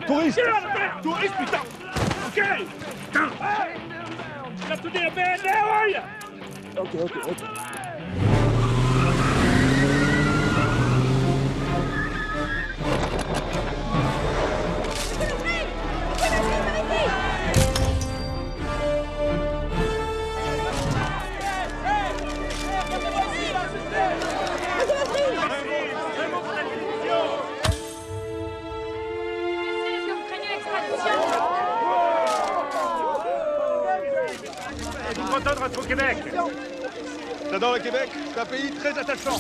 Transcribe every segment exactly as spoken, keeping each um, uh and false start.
Touriste. Touriste, putain. Ok. Putain. La tout dire, ben, ouais. Ok, ok, ok. Êtes-vous content de rentrer au Québec? J'adore le Québec, c'est un pays très attachant.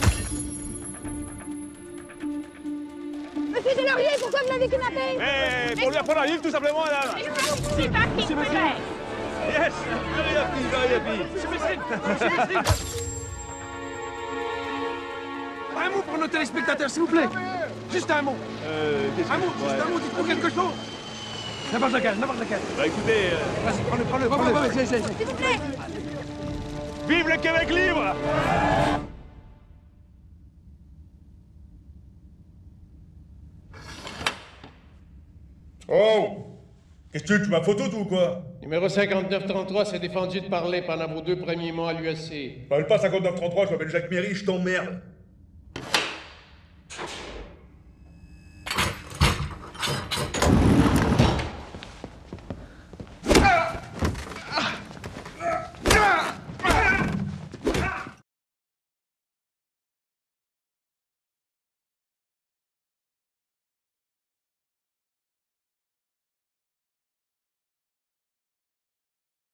Monsieur Delaurier, pourquoi vous l'avez kidnappé? Eh, pour lui apprendre à vivre, tout simplement, madame. C'est parti, c'est vrai. Yes, very happy, very happy. C'est Mesrine. C'est Mesrine. Un mot pour nos téléspectateurs, s'il vous plaît. Juste un mot. Euh, qu'est-ce que... Un mot, Ouais. juste un mot, dites-nous quelque chose. N'importe lequel, n'importe lequel. Bah écoutez, euh, Vas-y, prends-le, prends-le, prends-le. S'il vous plaît. vive le Québec libre! Oh! Qu'est-ce que tu veux, tu m'as photo, toi, ou quoi? Numéro cinquante-neuf trente-trois s'est défendu de parler pendant vos deux premiers mois à l'U S C. Je m'appelle pas cinquante-neuf trente-trois, je m'appelle Jacques Méry, je t'emmerde.